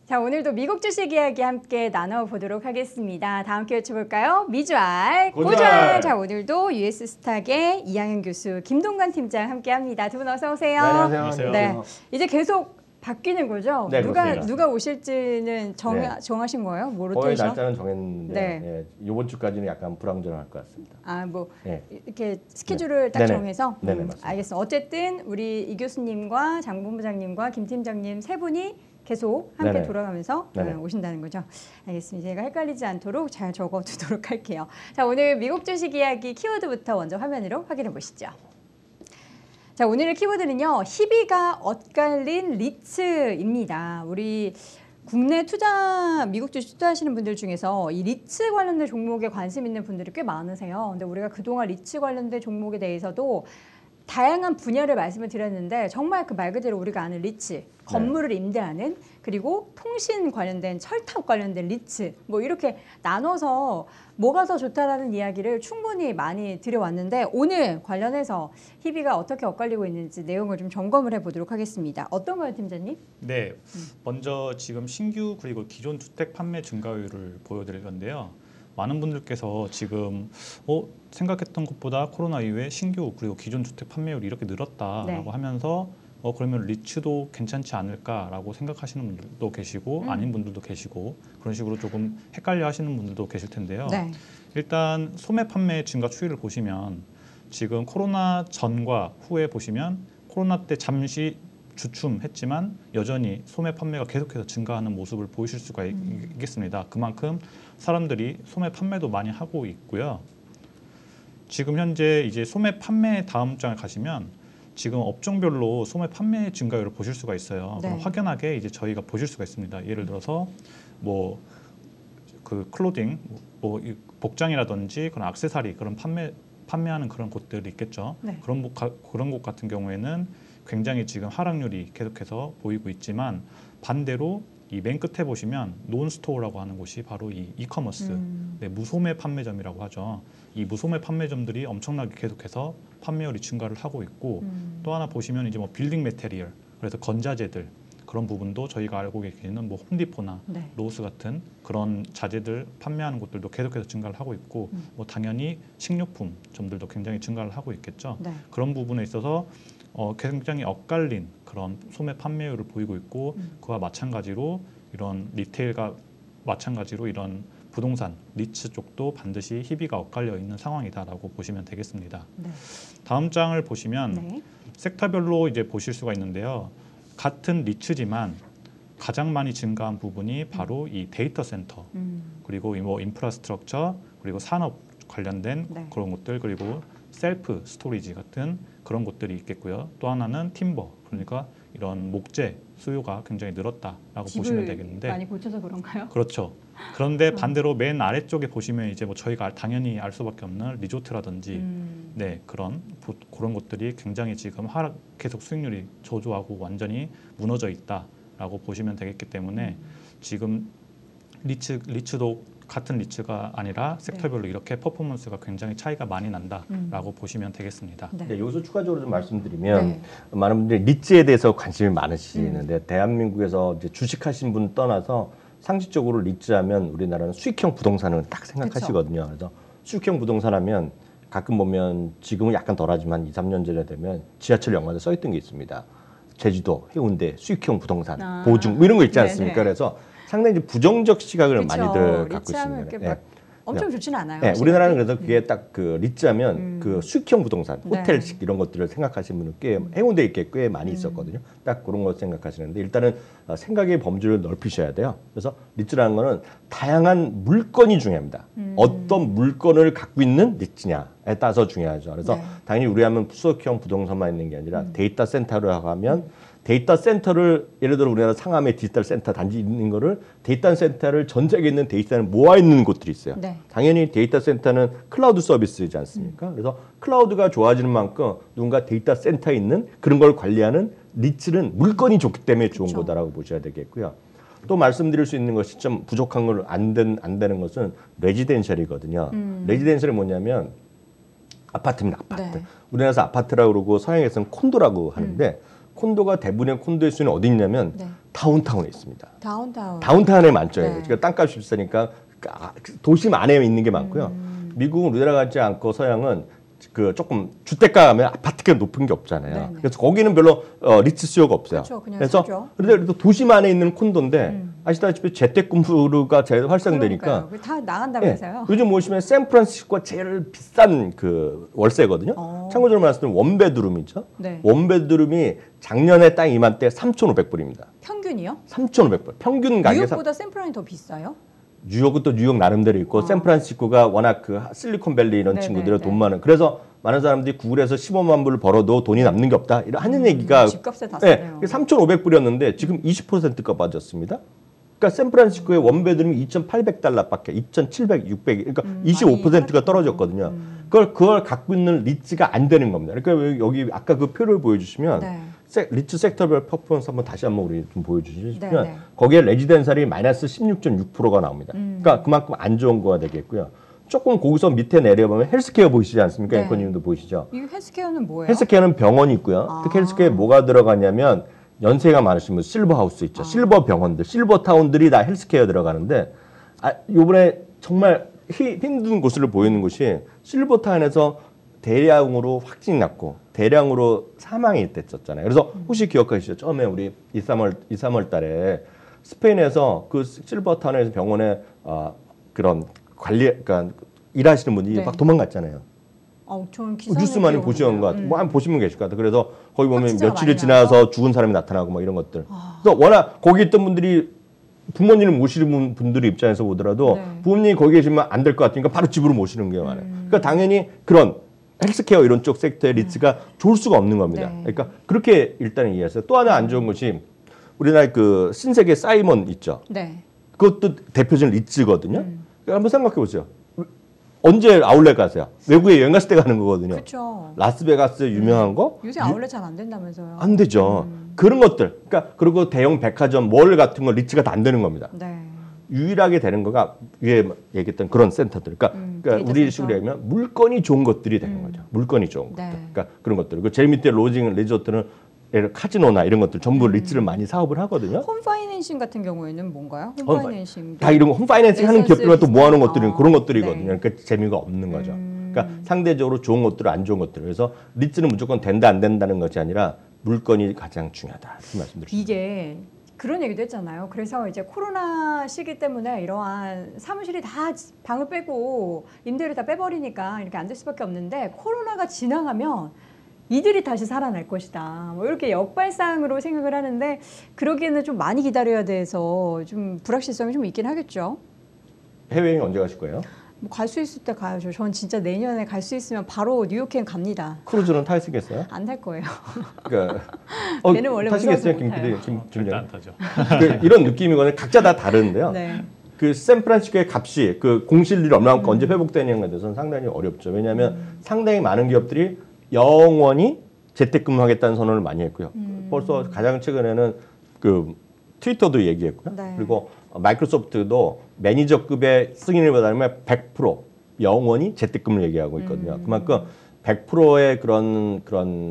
자, 오늘도 미국 주식 이야기 함께 나눠보도록 하겠습니다. 다 함께 외쳐볼까요? 미주알, 고주알. 자, 오늘도 US스탁의 이양현 교수, 김동관 팀장 함께합니다. 두 분 어서 오세요. 네, 안녕하세요. 네, 이제 계속 바뀌는 거죠? 네, 누가 오실지는 정하신 거예요? 뭐로 거의 뜨죠? 날짜는 정했는데 네. 예, 이번 주까지는 약간 불안정할 것 같습니다. 아, 뭐 네. 이렇게 스케줄을 딱 네네. 정해서? 네네, 맞습니다. 알겠습니다. 어쨌든 우리 이 교수님과 장 본부장님과 김 팀장님 세 분이 계속 함께 네네. 돌아가면서 네네. 오신다는 거죠. 알겠습니다. 제가 헷갈리지 않도록 잘 적어두도록 할게요. 자, 오늘 미국 주식 이야기 키워드부터 먼저 화면으로 확인해 보시죠. 자, 오늘의 키워드는요. 희비가 엇갈린 리츠입니다. 우리 국내 미국 주식 투자하시는 분들 중에서 이 리츠 관련된 종목에 관심 있는 분들이 꽤 많으세요. 근데 우리가 그동안 리츠 관련된 종목에 대해서도 다양한 분야를 말씀을 드렸는데 정말 그 말 그대로 우리가 아는 리츠, 건물을 임대하는, 그리고 통신 관련된 철탑 관련된 리츠, 뭐 이렇게 나눠서 뭐가 더 좋다라는 이야기를 충분히 많이 드려왔는데 오늘 관련해서 희비가 어떻게 엇갈리고 있는지 내용을 좀 점검을 해보도록 하겠습니다. 어떤가요, 팀장님? 네, 먼저 지금 신규 그리고 기존 주택 판매 증가율을 보여드릴 건데요. 많은 분들께서 지금 생각했던 것보다 코로나 이후에 신규 그리고 기존 주택 판매율이 이렇게 늘었다라고 하면서 그러면 리츠도 괜찮지 않을까라고 생각하시는 분들도 계시고 아닌 분들도 계시고 그런 식으로 조금 헷갈려 하시는 분들도 계실 텐데요. 네. 일단 소매 판매 증가 추이를 보시면 지금 코로나 전과 후에 보시면 코로나 때 잠시 주춤했지만 여전히 소매 판매가 계속해서 증가하는 모습을 보이실 수가 있겠습니다. 그만큼 사람들이 소매 판매도 많이 하고 있고요. 지금 현재 이제 소매 판매 다음 장을 가시면 지금 업종별로 소매 판매 증가율을 보실 수가 있어요. 네. 그럼 확연하게 이제 저희가 보실 수가 있습니다. 예를 들어서 뭐 그 클로딩, 뭐 복장이라든지 그런 액세서리 그런 판매하는 그런 곳들이 있겠죠. 네. 그런 곳 같은 경우에는 굉장히 지금 하락률이 계속해서 보이고 있지만 반대로 이 맨 끝에 보시면 논스토어라고 하는 곳이 바로 이 이커머스, 무소매 판매점이라고 하죠. 이 무소매 판매점들이 엄청나게 계속해서 판매율이 증가를 하고 있고 또 하나 보시면 이제 뭐 빌딩 매테리얼, 그래서 건자재들 그런 부분도 저희가 알고 계시는 뭐 홈디포나 로스 같은 그런 자재들 판매하는 곳들도 계속해서 증가를 하고 있고 뭐 당연히 식료품점들도 굉장히 증가를 하고 있겠죠. 네. 그런 부분에 있어서 굉장히 엇갈린 그런 소매 판매율을 보이고 있고 그와 마찬가지로 이런 리테일과 마찬가지로 이런 부동산 리츠 쪽도 반드시 희비가 엇갈려 있는 상황이다라고 보시면 되겠습니다. 네. 다음 장을 보시면 섹터별로 이제 보실 수가 있는데요. 같은 리츠지만 가장 많이 증가한 부분이 바로 이 데이터 센터 그리고 뭐 인프라스트럭처 그리고 산업 관련된 그런 곳들 그리고 셀프 스토리지 같은 그런 곳들이 있겠고요. 또 하나는 팀버, 그러니까 이런 목재 수요가 굉장히 늘었다라고 보시면 되겠는데 많이 고쳐서 그런가요? 그렇죠. 그런데 반대로 맨 아래쪽에 보시면 이제 뭐 저희가 당연히 알 수밖에 없는 리조트라든지 그런 곳들이 굉장히 지금 계속 수익률이 저조하고 완전히 무너져 있다라고 보시면 되겠기 때문에 지금 리츠도 같은 리츠가 아니라 섹터별로 이렇게 퍼포먼스가 굉장히 차이가 많이 난다라고 보시면 되겠습니다. 네, 여기서 추가적으로 좀 말씀드리면 많은 분들이 리츠에 대해서 관심이 많으시는데 대한민국에서 이제 주식하신 분 떠나서 상식적으로 리츠하면 우리나라는 수익형 부동산을 딱 생각하시거든요. 그래서 수익형 부동산 하면 가끔 보면 지금은 약간 덜하지만 2, 3년 전에 되면 지하철 연관에 써 있던 게 있습니다. 제주도, 해운대, 수익형 부동산, 보증 뭐 이런 거 있지 않습니까? 그래서 상당히 부정적 시각을 많이들 갖고 있습니다. 엄청 좋지는 않아요. 네, 우리나라는 그래서 그게 딱 그 리츠하면 그 수익형 부동산, 호텔식 이런 것들을 생각하시는 분은 꽤 해운대에 있게 꽤 많이 있었거든요. 딱 그런 걸 생각하시는데 일단은 생각의 범주를 넓히셔야 돼요. 그래서 리츠라는 거는 다양한 물건이 중요합니다. 어떤 물건을 갖고 있는 리츠냐에 따라서 중요하죠. 그래서 당연히 우리 하면 수익형 부동산만 있는 게 아니라 데이터 센터로 하면 데이터 센터를 예를 들어 우리나라 상암에 디지털 센터 단지 있는 거를 데이터 센터를 전 세계에 있는 데이터를 모아 있는 곳들이 있어요. 당연히 데이터 센터는 클라우드 서비스이지 않습니까? 그래서 클라우드가 좋아지는 만큼 누군가 데이터 센터에 있는 그런 걸 관리하는 리츠는 물건이 좋기 때문에 좋은 거다라고 보셔야 되겠고요. 또 말씀드릴 수 있는 것이 좀 부족한 걸 안 되는 것은 레지덴셜이거든요. 레지덴셜이 뭐냐면 아파트입니다. 아파트. 우리나라에서 아파트라고 그러고 서양에서는 콘도라고 하는데 콘도가 대부분의 콘도의 수는 어디 있냐면 다운타운에 있습니다. 다운타운. 다운타운에 많죠. 네. 그러니까 땅값이 비싸니까 도심 안에 있는 게 많고요. 미국은 우리나라 같지 않고 서양은 그 조금 주택가 가면 아파트가 높은 게 없잖아요. 네네. 그래서 거기는 별로 리츠 수요가 없어요. 그렇죠. 그냥 그래서 사죠. 그런데 도심 안에 있는 콘도인데 아시다시피 재택근무가 활성되니까 그러니까요. 그게 다 나간다면서요. 요즘 보시면 샌프란시스코가 제일 비싼 그 월세거든요. 참고적으로 말씀드리면 원베드룸이죠. 네. 원베드룸이 작년에 딱 이맘때 3,500불입니다. 평균이요? 3,500불. 평균 가격이 뉴욕보다 샌프란이 더 비싸요? 뉴욕은 또 뉴욕 나름대로 있고 샌프란시스코가 워낙 그 실리콘밸리 이런 네네, 친구들이 네. 돈 많은 그래서 많은 사람들이 구글에서 15만 불을 벌어도 돈이 남는 게 없다 이런 하는 얘기가 집값에 다 싸네요. 3,500불이었는데 지금 20%가 빠졌습니다. 그러니까 샌프란시스코의 원베드룸이 2,800달러밖에 2,700, 600 그러니까 25%가 떨어졌거든요. 그걸 갖고 있는 리츠가 안 되는 겁니다. 그러니까 여기 아까 그 표를 보여주시면 네. 리츠 섹터별 퍼포먼스 한번 다시 한번 우리 좀 보여주시면 네, 네. 거기에 레지덴셜이 마이너스 16.6%가 나옵니다. 그러니까 그만큼 안 좋은 거가 되겠고요. 조금 거기서 밑에 내려보면 헬스케어 보이시지 않습니까? 네. 앵커님도 보이시죠? 이 헬스케어는 뭐예요? 헬스케어는 병원이 있고요. 특히 헬스케어에 뭐가 들어가냐면 연세가 많으신 분 실버하우스 있죠. 실버 병원들, 실버 타운들이 다 헬스케어 들어가는데 요번에 정말 힘든 곳을 보이는 곳이 실버 타운에서 대량으로 확진이 났고 대량으로 사망이 됐었잖아요. 그래서 혹시 기억하시죠? 처음에 우리 2, 3월 달에 스페인에서 그 실버 타운에서 병원에 그런 그러니까 일하시는 분들이 네. 막 도망갔잖아요. 전 기사는 뉴스 많이 기억은 보시는 것 나요. 같아요. 뭐 한번 보시면 계실 것 같아요. 그래서 거기 보면 확진자가 며칠이 많이 지나서 죽은 사람이 나타나고 뭐 이런 것들. 그래서 워낙 거기 있던 분들이 부모님을 모시는 분들의 입장에서 보더라도 네. 부모님이 거기 계시면 안 될 것 같으니까 바로 집으로 모시는 게 많아요. 그러니까 당연히 그런 헬스케어 이런 쪽 섹터의 리츠가 좋을 수가 없는 겁니다. 네. 그러니까 그렇게 일단은 이해했어요. 또 하나 안 좋은 것이 우리나라 그 신세계 사이먼 있죠. 네. 그것도 대표적인 리츠거든요. 그러니까 한번 생각해 보세요. 언제 아울렛 가세요? 외국에 여행 갔을 때 가는 거거든요. 그렇죠. 라스베가스 유명한 거? 요새 아울렛 잘 안 된다면서요. 안 되죠. 그런 것들. 그러니까 그리고 대형 백화점, 몰 같은 거 리츠가 다 안 되는 겁니다. 네. 유일하게 되는 거가 위에 얘기했던 그런 센터들. 그러니까 데이터 우리 센터. 식으로 얘기하면 물건이 좋은 것들이 되는 거죠. 물건이 좋은 것들. 네. 그러니까 그런 것들. 그 제일 밑에 로징 리조트는 예를 카지노나 이런 것들 전부 리츠를 많이 사업을 하거든요. 홈파이낸싱 같은 경우에는 뭔가요? 홈- 홈파이낸싱. 다 이런 거 홈파이낸싱 하는 에센스 기업들만 또 모아놓은 비슷한- 것들이 그런 것들이거든요. 네. 그러니까 재미가 없는 거죠. 그러니까 상대적으로 좋은 것들, 안 좋은 것들. 그래서 리츠는 무조건 된다 안 된다는 것이 아니라 물건이 가장 중요하다. 이렇게 말씀드립니다. 이게 그런 얘기도 했잖아요. 그래서 이제 코로나 시기 때문에 이러한 사무실이 다 방을 빼고 임대를 다 빼버리니까 이렇게 안 될 수밖에 없는데 코로나가 지나가면 이들이 다시 살아날 것이다. 뭐 이렇게 역발상으로 생각을 하는데 그러기에는 좀 많이 기다려야 돼서 좀 불확실성이 좀 있긴 하겠죠. 해외여행 언제 가실 거예요? 뭐 갈 수 있을 때 가야죠. 전 진짜 내년에 갈 수 있으면 바로 뉴욕행 갑니다. 크루즈는 타시겠어요? 안 탈 거예요. 그러니까 걔는 원래 타시겠어요, 무서워서 김 못 PD, 타요. 김 절대 안 팀장. 타죠. 이런 느낌이거든요. 각자 다 다른데요. 네. 그 샌프란시스코의 값이 그 공실률이 얼마만큼 언제 회복되느냐에 대해서는 상당히 어렵죠. 왜냐하면 상당히 많은 기업들이 영원히 재택근무하겠다는 선언을 많이 했고요. 벌써 가장 최근에는 그 트위터도 얘기했고요. 네. 그리고 마이크로소프트도 매니저급의 승인을 받으면 100% 영원히 재택근무를 얘기하고 있거든요. 그만큼 100%의 그런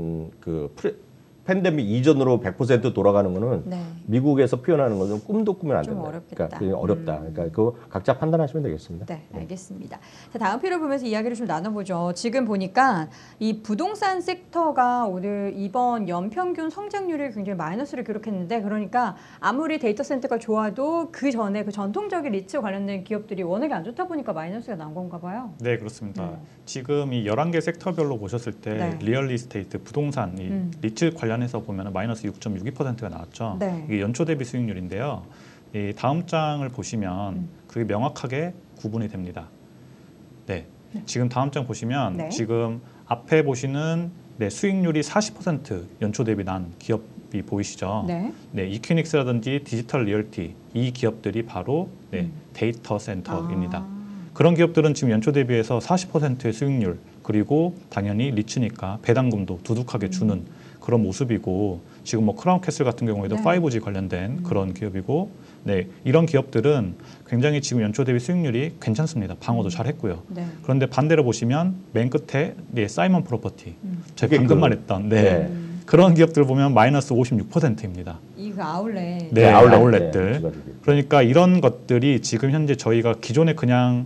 그 팬데믹 이전으로 100% 돌아가는 거는 네. 미국에서 표현하는 것은 꿈도 꾸면 안 좀 된다. 어렵겠다. 그러니까 그게 어렵다. 그러니까 그거 각자 판단하시면 되겠습니다. 네, 알겠습니다. 자, 다음 표를 보면서 이야기를 좀 나눠보죠. 지금 보니까 이 부동산 섹터가 오늘 이번 연평균 성장률이 굉장히 마이너스를 기록했는데 그러니까 아무리 데이터 센터가 좋아도 그 전에 그 전통적인 리츠 관련된 기업들이 워낙에 안 좋다 보니까 마이너스가 난 건가 봐요. 네, 그렇습니다. 지금 이 11개 섹터별로 보셨을 때 네. 리얼리스테이트, 부동산, 이 리츠 관련해서 보면 마이너스 6.62%가 나왔죠. 네. 이게 연초 대비 수익률인데요. 이 다음 장을 보시면 그게 명확하게 구분이 됩니다. 네, 지금 다음 장 보시면 네. 지금 앞에 보시는 수익률이 40% 연초 대비 난 기업이 보이시죠? 네. 네, 이퀴닉스라든지 디지털 리얼티 이 기업들이 바로 데이터 센터입니다. 그런 기업들은 지금 연초 대비해서 40%의 수익률 그리고 당연히 리츠니까 배당금도 두둑하게 주는 그런 모습이고 지금 뭐 크라운캐슬 같은 경우에도 네. 5G 관련된 그런 기업이고 네, 이런 기업들은 굉장히 지금 연초 대비 수익률이 괜찮습니다. 방어도 잘했고요. 네. 그런데 반대로 보시면 맨 끝에 사이먼 프로퍼티 저희 그게 방금 그- 말했던 네. 그런 기업들 보면 마이너스 56%입니다. 이거 아울렛. 네, 아울렛들. 네, 그러니까 이런 것들이 지금 현재 저희가 기존에 그냥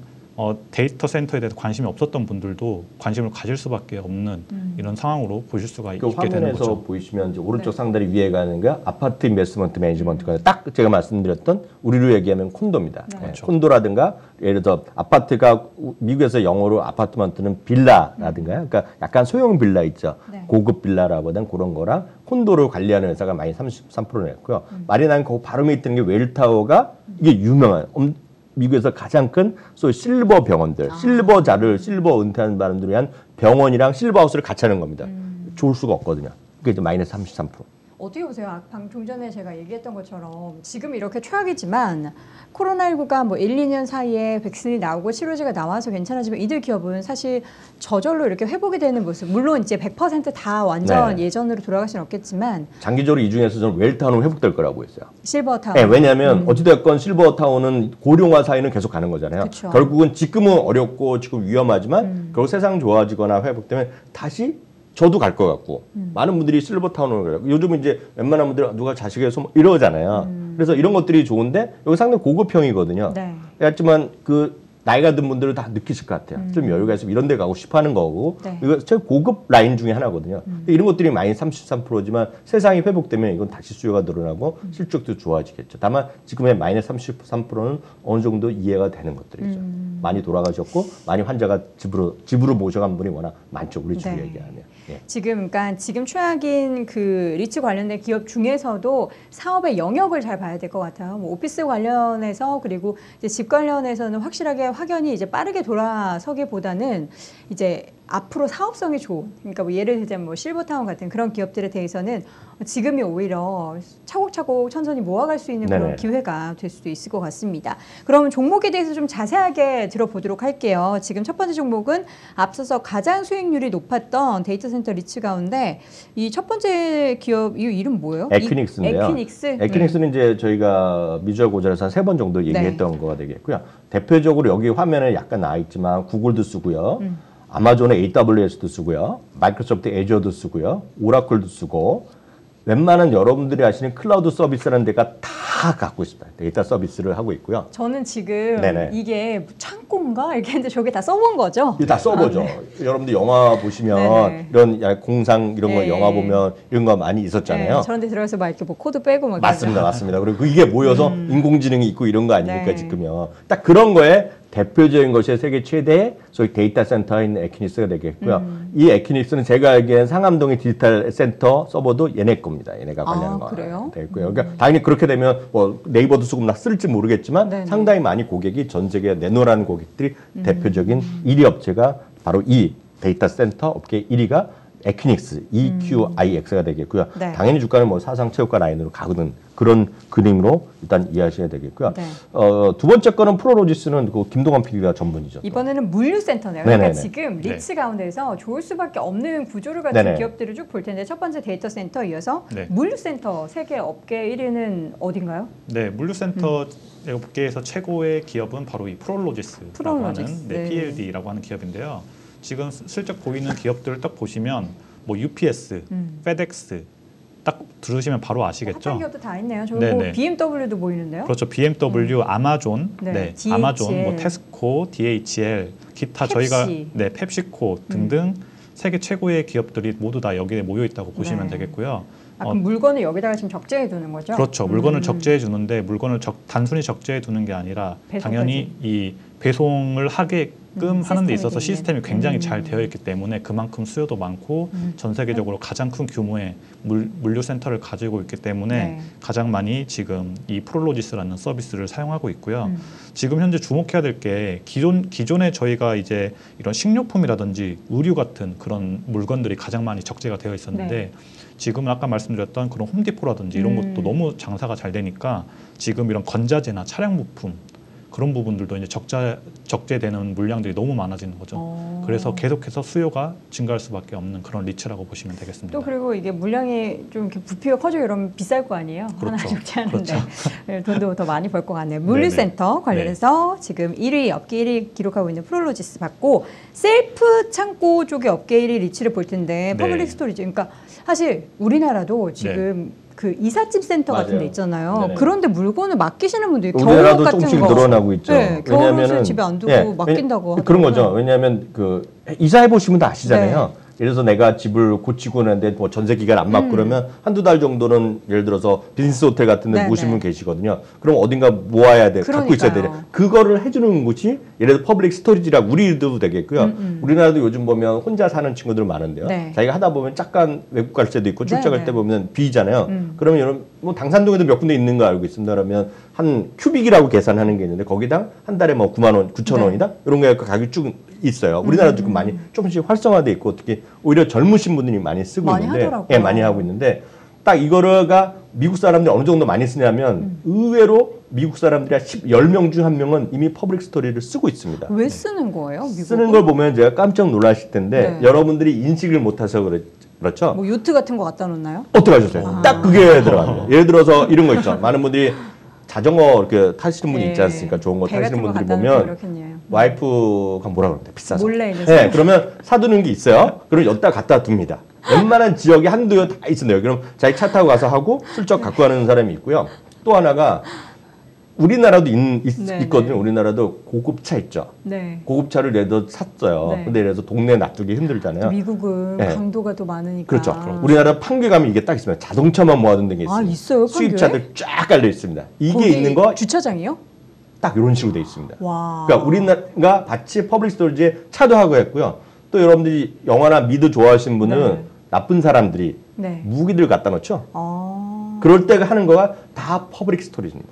데이터 센터에 대해서 관심이 없었던 분들도 관심을 가질 수밖에 없는 이런 상황으로 보실 수가 그 있게 되는 화면에서 거죠. 보시면 이제 오른쪽 상단이 위에 가는 게 아파트 인베스트먼트 매니지먼트가 딱 제가 말씀드렸던 우리로 얘기하면 콘도입니다. 네. 네, 콘도라든가 예를 들어 아파트가 미국에서 영어로 아파트먼트는 빌라라든가 그러니까 약간 소형 빌라 있죠. 네. 고급 빌라라고 하는 그런 거랑 콘도를 관리하는 회사가 많이 33% 냈고요. 마리난 그 바로 밑에 있는 게 웰타워가 이게 유명한 미국에서 가장 큰 소위 실버 병원들, 실버 자를 실버 은퇴한 사람들을 위한 병원이랑 실버 하우스를 같이 하는 겁니다. 좋을 수가 없거든요. 그게 이제 마이너스 33%. 어떻게 보세요? 방금 전에 제가 얘기했던 것처럼 지금 이렇게 최악이지만 코로나19가 뭐 1, 2년 사이에 백신이 나오고 치료제가 나와서 괜찮아지면 이들 기업은 사실 저절로 이렇게 회복이 되는 모습. 물론 이제 100%다 완전 네. 예전으로 돌아갈 수는 없겠지만 장기적으로 이 중에서 저는 웰타운은 회복될 거라고 했어요. 실버타운. 네, 왜냐하면 어찌됐건 실버타운은 고령화 사이는 계속 가는 거잖아요. 그쵸. 결국은 지금은 어렵고 지금 위험하지만 결국 세상 좋아지거나 회복되면 다시 저도 갈 것 같고 많은 분들이 실버타운으로 가요. 요즘은 이제 웬만한 분들 누가 자식에서 뭐 이러잖아요. 그래서 이런 것들이 좋은데 여기 상당히 고급형이거든요. 네. 하지만 그 나이가 든 분들은 다 느끼실 것 같아요. 좀 여유가 있으면 이런 데 가고 싶어 하는 거고 네. 이거 최고 고급 라인 중에 하나거든요. 이런 것들이 마이너스 33%지만 세상이 회복되면 이건 다시 수요가 늘어나고 실적도 좋아지겠죠. 다만 지금의 마이너스 33%는 어느 정도 이해가 되는 것들이죠. 많이 돌아가셨고 많이 환자가 집으로 모셔간 분이 워낙 많죠. 우리 집을 네. 얘기하면. 예. 그러니까 지금 최악인 그 리츠 관련된 기업 중에서도 사업의 영역을 잘 봐야 될 것 같아요. 뭐 오피스 관련해서 그리고 이제 집 관련해서는 확실하게 확연히 이제 빠르게 돌아서기보다는 이제 앞으로 사업성이 좋은, 그러니까 뭐 예를 들자면 뭐 실버타운 같은 그런 기업들에 대해서는 지금이 오히려 차곡차곡 천천히 모아갈 수 있는 그런 네네. 기회가 될 수도 있을 것 같습니다. 그럼 종목에 대해서 좀 자세하게 들어보도록 할게요. 지금 첫 번째 종목은 앞서서 가장 수익률이 높았던 데이터 센터 리츠 가운데 이 첫 번째 기업 이 이름 뭐예요? 에퀴닉스인데요. 에퀴닉스. 에퀴닉스는 이제 저희가 미주얼 고전에서 한 3번 정도 얘기했던 거가 되겠고요. 대표적으로 여기 화면에 약간 나와 있지만 구글도 쓰고요. 아마존의 AWS도 쓰고요. 마이크로소프트 애저도 쓰고요. 오라클도 쓰고 웬만한 여러분들이 아시는 클라우드 서비스라는 데가 다 갖고 있습니다. 데이터 서비스를 하고 있고요. 저는 지금 네네. 이게 창고인가 이렇게 했는데 저게 다 써본 거죠? 이게 다 서버죠. 여러분들 영화 보시면 네네. 이런 공상 이런 거 네. 영화 보면 이런 거 많이 있었잖아요. 네, 저런 데 들어가서 막 이렇게 뭐 코드 빼고 막 맞습니다, 맞습니다. 그리고 이게 모여서 인공지능이 있고 이런 거 아닙니까 네. 지금요. 딱 그런 거에 대표적인 것이 세계 최대의 소위 데이터 센터인 에퀴닉스가 되겠고요. 이 에퀴닉스는 제가 알기에는 상암동의 디지털 센터 서버도 얘네 겁니다. 얘네가 관리하는 거 그래요? 되겠고요. 그러니까 당연히 그렇게 되면 뭐 네이버도 조금 나 쓸지 모르겠지만 네네. 상당히 많이 고객이 전 세계 내노라는 고객들이 대표적인 1위 업체가 바로 이 데이터 센터 업계 1위가 에퀴닉스, EQIX가 되겠고요. 네. 당연히 주가는 뭐 사상 최고가 라인으로 가거든 그런 그림으로 일단 이해하셔야 되겠고요. 네. 두 번째 거는 프로로지스는 그 김동완 PD가 전문이죠. 또. 이번에는 물류센터네요. 그러니까 네네네. 지금 네. 리츠 가운데서 좋을 수밖에 없는 구조를 갖춘 네네. 기업들을 쭉 볼 텐데 첫 번째 데이터 센터 이어서 네. 물류센터 세계 업계 1위는 어딘가요? 네, 물류센터 업계에서 최고의 기업은 바로 이 프롤로지스라고 프롤로지스, 하는 네. PLD라고 하는 기업인데요. 지금 슬쩍 보이는 기업들을 딱 보시면 뭐 UPS, 페덱스 딱 들으시면 바로 아시겠죠? 핫한 기업도 다 있네요. 저기 네네. 뭐 BMW도 보이는데요. 그렇죠. BMW, 아마존, 네, 네, DHL. 아마존, 뭐 테스코, DHL, 기타 펩시. 저희가 네, 펩시코 등등 세계 최고의 기업들이 모두 다 여기에 모여 있다고 보시면 네. 되겠고요. 그럼 물건을 여기다가 지금 적재해 두는 거죠? 그렇죠. 물건을 적재해 주는데 물건을 단순히 적재해 두는 게 아니라 배송까지. 당연히 이 배송을 하게끔 하는 데 있어서 시스템이 시스템이 굉장히 잘 되어 있기 때문에 그만큼 수요도 많고 전 세계적으로 가장 큰 규모의 물류 센터를 가지고 있기 때문에 네. 가장 많이 지금 이 프롤로지스라는 서비스를 사용하고 있고요. 지금 현재 주목해야 될 게 기존에 저희가 이제 이런 식료품이라든지 의류 같은 그런 물건들이 가장 많이 적재가 되어 있었는데 네. 지금은 아까 말씀드렸던 그런 홈디포라든지 이런 것도 너무 장사가 잘 되니까 지금 이런 건자재나 차량 부품 그런 부분들도 이제 적재되는 물량들이 너무 많아지는 거죠. 그래서 계속해서 수요가 증가할 수밖에 없는 그런 리츠라고 보시면 되겠습니다. 또 그리고 이게 물량이 좀 이렇게 부피가 커지고 이러면 비쌀 거 아니에요. 하나 그렇죠. 적재하는데 돈도 더 많이 벌 것 같네요. 물류센터 관련해서 지금 1위 업계 1위 기록하고 있는 프롤로지스 받고 셀프 창고 쪽의 업계 1위 리치를 볼 텐데 퍼블릭 스토리지. 그러니까 사실 우리나라도 지금 그 이삿짐 센터 같은 데 있잖아요. 네네. 그런데 물건을 맡기시는 분들이 겨울 옷 우리나라도 같은 조금씩 거 늘어나고 있죠. 네, 겨울 옷을 집에 안 두고 맡긴다고 그런 거죠. 하더라고요. 왜냐하면 그 이사해 보시면 다 아시잖아요. 예를 들어서 내가 집을 고치고 있는데 뭐 전세 기간 안 맞고 그러면 한두 달 정도는 예를 들어서 비즈니스 호텔 같은 데 네네. 모시면 계시거든요. 그럼 어딘가 모아야 돼. 갖고 있어야 돼. 그러니까요. 그거를 해주는 곳이 예를 들어 퍼블릭 스토리지라고 우리도 되겠고요. 우리나라도 요즘 보면 혼자 사는 친구들 많은데요. 네. 자기가 하다 보면 잠깐 외국 갈 때도 있고 출장 갈 네네. 때 보면 비잖아요. 그러면 여러분 뭐 당산동에도 몇 군데 있는 거 알고 있습니다. 그러면 한 큐빅이라고 계산하는 게 있는데 거기당 한 달에 뭐 9만 원, 9천 원이다 이런 게 가격이 쭉 있어요. 우리나라도 지금 많이 조금씩 활성화돼 있고 특히 오히려 젊으신 분들이 많이 쓰고 많이 있는데, 하더라고요. 예, 많이 하고 있는데 딱 이거가 미국 사람들이 어느 정도 많이 쓰냐면 의외로 미국 사람들이 한 10명 중 한 명은 이미 퍼블릭 스토리를 쓰고 있습니다. 왜 쓰는 거예요? 미국은? 쓰는 걸 보면 제가 깜짝 놀라실 텐데 네. 여러분들이 인식을 못해서 그렇죠. 뭐 요트 같은 거 갖다 놓나요? 어떻게 하셨어요? 딱 그게 들어갑니다. 예를 들어서 이런 거 있죠. 많은 분들이 자전거 이렇게 타시는 분이 있지 않습니까? 좋은 거 배 타시는 같은 거 분들이 갖다 놓고 보면 이렇겠네요. 와이프가 뭐라 그러는데 비싸서. 몰래 이제 네, 그러면 사두는 게 있어요. 그럼 여기다 갖다 둡니다. 웬만한 지역에 한두 다 있어요. 그럼 자기 차 타고 가서 하고 슬쩍 갖고 가는 사람이 있고요. 또 하나가 우리나라도 있거든요. 우리나라도 고급차 있죠. 네. 고급차를 예를 들어 샀어요. 네. 근데 예를 들어서 동네에 놔두기 힘들잖아요. 미국은 네. 강도가 더 많으니까. 그렇죠. 우리나라 판교 가면 이게 딱 있습니다. 자동차만 모아둔 게 있어요. 아, 있어요? 판교에? 수입차들 쫙 깔려 있습니다. 이게 거기 있는 거 딱 주차장이요? 이런 식으로 돼 있습니다. 와. 그러니까 우리나라가 마치 퍼블릭 스토리지에 차도 하고 했고요. 또 여러분들이 영화나 미드 좋아하시는 분은 네. 나쁜 사람들이 네. 무기들 갖다 놓죠. 아. 그럴 때 하는 거가 다 퍼블릭 스토리지입니다.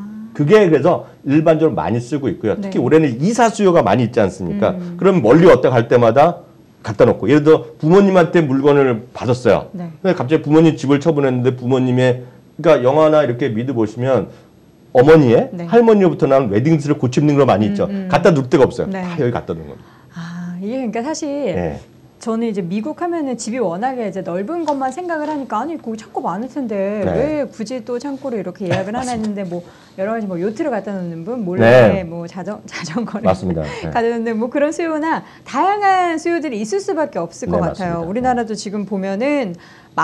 그게 그래서 일반적으로 많이 쓰고 있고요. 특히 네. 올해는 이사 수요가 많이 있지 않습니까? 그럼 멀리 왔다 갈 때마다 갖다 놓고 예를 들어 부모님한테 물건을 받았어요. 네. 근데 갑자기 부모님 집을 처분했는데 부모님의 그러니까 영화나 이렇게 미드 보시면 어머니의 네. 할머니로부터 나온 웨딩드레스를 고쳐 입는 거 많이 있죠. 갖다 놓을 데가 없어요. 네. 다 여기 갖다 놓은 겁니다. 아, 이게 그러니까 사실 네. 저는 이제 미국 하면은 집이 워낙에 이제 넓은 것만 생각을 하니까 아니 거기 창고 많을 텐데 네. 왜 굳이 또 창고를 이렇게 예약을 하나 했는데 뭐 여러 가지 뭐 요트를 갖다 놓는 분 몰래 네. 뭐 자전거를 맞습니다. 네. 갖다 놓는 뭐 그런 수요나 다양한 수요들이 있을 수밖에 없을 것 네, 같아요. 맞습니다. 우리나라도 지금 보면은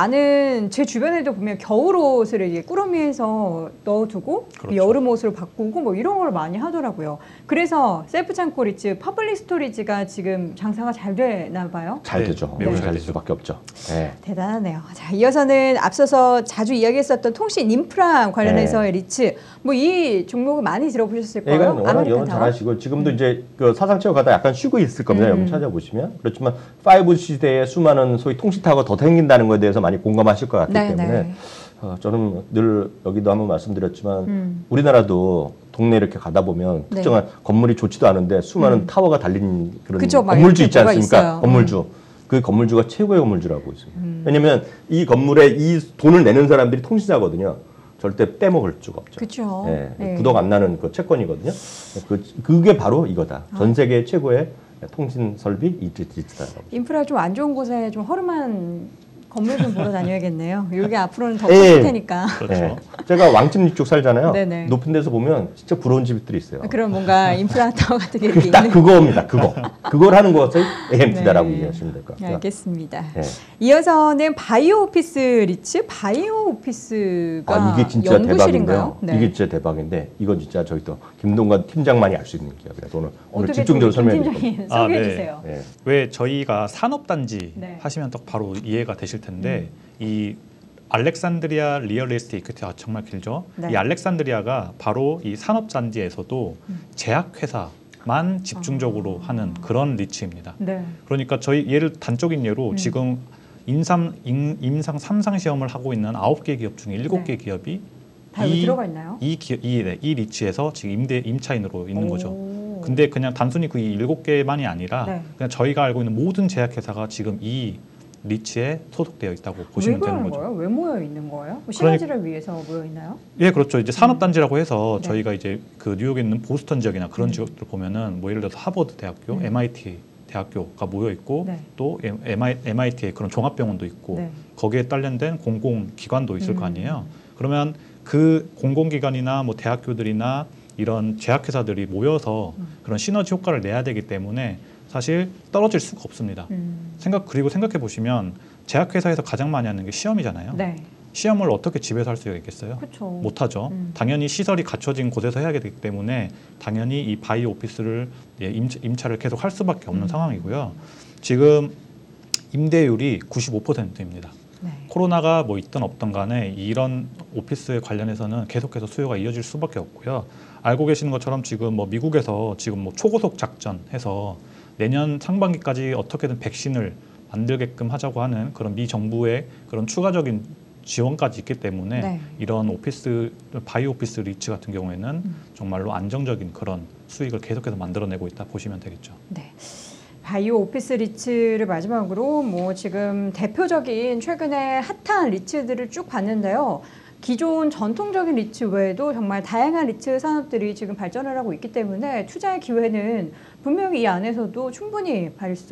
많은 제 주변에도 보면 겨울 옷을 이게 꾸러미에서 넣어두고 그렇죠. 여름 옷으로 바꾸고 뭐 이런 걸 많이 하더라고요. 그래서 셀프 창고 리츠, 퍼블릭 스토리지가 지금 장사가 잘 되나 봐요. 잘 네, 되죠. 매우 잘 잘 될 되죠. 수밖에 없죠. 네. 대단하네요. 자, 이어서는 앞서서 자주 이야기했었던 통신 인프라 관련해서의 리츠. 뭐 이 종목을 많이 들어보셨을 거예요. 이건 워낙 아메리칸 영어 타워. 잘하시고 지금도 이제 그 사상체육 가다 약간 쉬고 있을 겁니다. 여러분 찾아보시면 그렇지만 5 시대에 수많은 소위 통신 타워가 더 생긴다는 것에 대해서 많이 공감하실 것 같기 네, 때문에 네. 저는 늘 여기도 한번 말씀드렸지만 우리나라도 동네 이렇게 가다 보면 네. 특정한 건물이 좋지도 않은데 수많은 타워가 달린 그런 그쵸, 막 건물주 이렇게 있지 뭐가 않습니까? 있어요. 건물주. 그 건물주가 최고의 건물주라고 있습니다. 왜냐하면 이 건물에 이 돈을 내는 사람들이 통신사거든요. 절대 빼먹을 수가 없죠. 그렇죠. 예, 네. 부도가 안 나는 그 채권이거든요. 그게 바로 이거다. 전 세계 최고의 통신 설비 이지스다라고. 인프라 좀 안 좋은 곳에 좀 허름한 건물 좀 보러 다녀야겠네요. 여기 앞으로는 더 예. 커질 테니까. 그렇죠. 예. 제가 왕집 쪽 살잖아요. 네네. 높은 데서 보면 진짜 부러운 집들이 있어요. 그럼 뭔가 인프라 타워 같은 게 이렇게 딱 있는. 그거입니다. 그걸 하는 것을 AMT다라고 네. 이해하시면 될 것 같아요. 알겠습니다. 예. 이어서는 바이오 오피스 리츠. 바이오 오피스가 이게 진짜 연구실인가요? 대박인데요. 네. 이게 진짜 대박인데 이건 진짜 저희 또 김동관 팀장만이 알 수 있는 기업이라서 오늘 어떻게 집중적으로 좀 설명해 드릴게요. 팀장님 아, 소개해 네. 주세요. 예. 왜 저희가 산업단지 네. 하시면 딱 바로 이해가 되실 텐데 이 알렉산드리아 리얼 에스테이트 이크티가 정말 길죠. 네. 이 알렉산드리아가 바로 이 산업단지에서도 제약회사만 집중적으로 하는 그런 리츠입니다. 네. 그러니까 저희 단적인 예로 지금 임상 3상 시험을 하고 있는 9개 기업 중에 7개 네. 기업이 다 여기 들어가 있나요? 이 리츠에서 지금 임차인으로 있는 거죠. 오. 근데 그냥 단순히 그 7개만이 아니라 네. 그냥 저희가 알고 있는 모든 제약회사가 지금 이 리츠에 소속되어 있다고 왜 보시면 되는 그러는 거죠. 거예요? 왜 모여 있는 거예요? 뭐 시너지를 위해서 모여 있나요? 예, 그렇죠. 이제 산업단지라고 해서 네. 저희가 이제 그 뉴욕에 있는 보스턴 지역이나 그런 지역들 보면은 뭐 예를 들어서 하버드 대학교, MIT 대학교가 모여 있고 네. 또 MIT의 그런 종합병원도 있고 네. 거기에 관련된 공공기관도 있을 거 아니에요. 그러면 그 공공기관이나 뭐 대학교들이나 이런 제약회사들이 모여서 그런 시너지 효과를 내야 되기 때문에 사실 떨어질 수가 없습니다. 그리고 생각해 보시면 제약회사에서 가장 많이 하는 게 시험이잖아요. 네. 시험을 어떻게 집에서 할 수가 있겠어요? 그렇죠. 못하죠. 당연히 시설이 갖춰진 곳에서 해야 되기 때문에 당연히 이 바이오 오피스를 임차를 계속 할 수밖에 없는 상황이고요. 지금 임대율이 95%입니다. 네. 코로나가 뭐 있든 없든 간에 이런 오피스에 관련해서는 계속해서 수요가 이어질 수밖에 없고요. 알고 계시는 것처럼 지금 뭐 미국에서 지금 뭐 초고속 작전해서 내년 상반기까지 어떻게든 백신을 만들게끔 하자고 하는 그런 미 정부의 그런 추가적인 지원까지 있기 때문에 네. 이런 바이오 오피스 리츠 같은 경우에는 정말로 안정적인 그런 수익을 계속해서 만들어내고 있다 보시면 되겠죠. 네. 바이오 오피스 리츠를 마지막으로 뭐 지금 대표적인 최근에 핫한 리츠들을 쭉 봤는데요. 기존 전통적인 리츠 외에도 정말 다양한 리츠 산업들이 지금 발전을 하고 있기 때문에 투자의 기회는 분명히 이 안에서도 충분히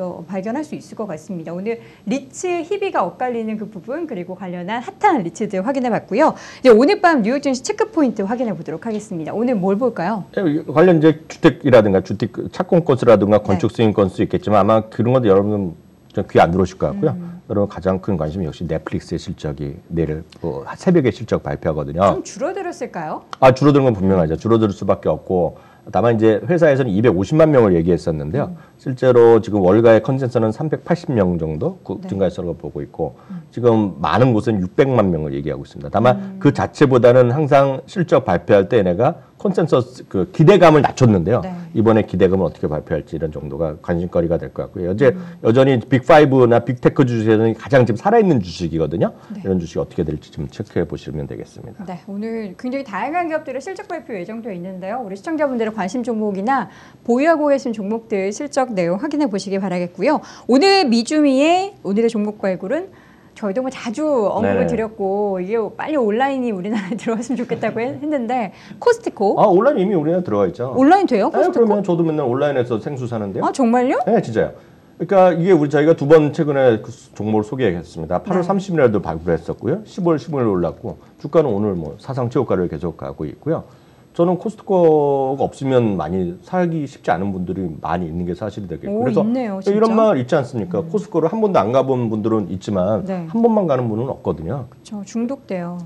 발견할 수 있을 것 같습니다. 오늘 리츠의 희비가 엇갈리는 그 부분 그리고 관련한 핫한 리츠들 확인해 봤고요. 이제 오늘 밤 뉴욕 증시 체크 포인트 확인해 보도록 하겠습니다. 오늘 뭘 볼까요? 관련 이제 주택이라든가 주택 착공 건수라든가 건축 수익 건수 있겠지만 아마 그런 것도 여러분 귀 안 들어오실 것 같고요. 여러분 가장 큰 관심이 역시 넷플릭스의 실적이 내일 새벽에 실적 발표하거든요. 좀 줄어들었을까요? 줄어드는 건 분명하죠. 줄어들 수밖에 없고 다만 이제 회사에서는 250만 명을 얘기했었는데요. 실제로 지금 월가의 컨센서는 380명 정도 증가했다고 보고 있고 지금 많은 곳은 600만 명을 얘기하고 있습니다. 다만 그 자체보다는 항상 실적 발표할 때 얘네가 컨센서스 그 기대감을 낮췄는데요. 네. 이번에 기대감을 어떻게 발표할지 이런 정도가 관심거리가 될 것 같고요. 여전히 빅5나 빅테크 주식에서는 가장 지금 살아있는 주식이거든요. 네. 이런 주식이 어떻게 될지 좀 체크해 보시면 되겠습니다. 네, 오늘 굉장히 다양한 기업들의 실적 발표 예정되어 있는데요. 우리 시청자분들의 관심 종목이나 보유하고 계신 종목들 실적 내용 확인해 보시기 바라겠고요. 오늘 미주미의 오늘의 종목 발굴은 저희도 뭐 자주 언급을 네네. 드렸고 이게 빨리 온라인이 우리나라에 들어왔으면 좋겠다고 했는데 코스트코 온라인 이미 우리나라 들어가 있죠. 온라인 돼요? 네, 코스트코? 그러면 저도 맨날 온라인에서 생수 사는데요. 아 정말요? 네, 진짜요. 그러니까 이게 저희가 두 번 최근에 그 종목을 소개했습니다. 8월 네. 30일에도 발표했었고요. 10월 15일 올랐고 주가는 오늘 뭐 사상 최고가를 계속 가고 있고요. 저는 코스트코가 없으면 많이 살기 쉽지 않은 분들이 많이 있는 게 사실이 되겠고 그래서 있네요, 진짜. 이런 말 있지 않습니까? 코스트코를 한 번도 안 가본 분들은 있지만 네. 한 번만 가는 분은 없거든요. 저 중독돼요.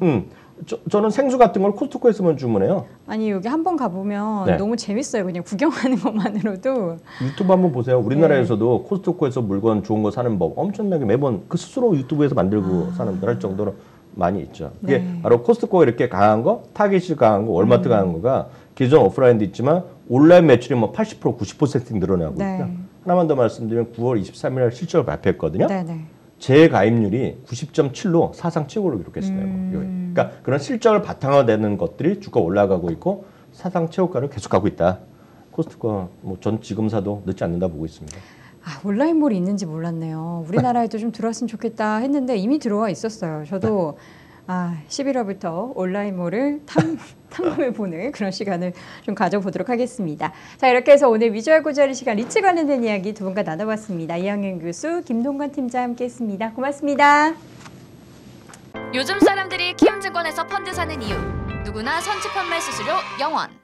저는 생수 같은 걸 코스트코에서만 주문해요. 아니 여기 한번 가보면 네. 너무 재밌어요. 그냥 구경하는 것만으로도. 유튜브 한번 보세요. 우리나라에서도 코스트코에서 물건 좋은 거 사는 법 엄청나게 매번 그 스스로 유튜브에서 만들고 사는 할 정도로 많이 있죠. 그게 네. 바로 코스트코가 이렇게 강한 거, 타겟이 강한 거, 월마트 강한 거가 기존 오프라인도 있지만 온라인 매출이 뭐 80%, 90% 늘어나고 네. 있고요. 하나만 더 말씀드리면 9월 23일 날 실적을 발표했거든요. 네네. 재가입률이 90.7로 사상 최고를 기록했어요. 그러니까 그런 실적을 바탕으로 내는 것들이 주가 올라가고 있고 사상 최고가를 계속하고 있다. 코스트코 전 지금 사도 늦지 않는다 보고 있습니다. 온라인몰이 있는지 몰랐네요. 우리나라에도 좀 들어왔으면 좋겠다 했는데 이미 들어와 있었어요. 저도 11월부터 온라인몰을 탐험해보는 그런 시간을 좀 가져보도록 하겠습니다. 자, 이렇게 해서 오늘 위주알 고자리 시간 리츠 관련된 이야기 두 분과 나눠봤습니다. 이영윤 교수, 김동관 팀장 함께했습니다. 고맙습니다. 요즘 사람들이 키움증권에서 펀드 사는 이유 누구나 선취 판매 수수료 0원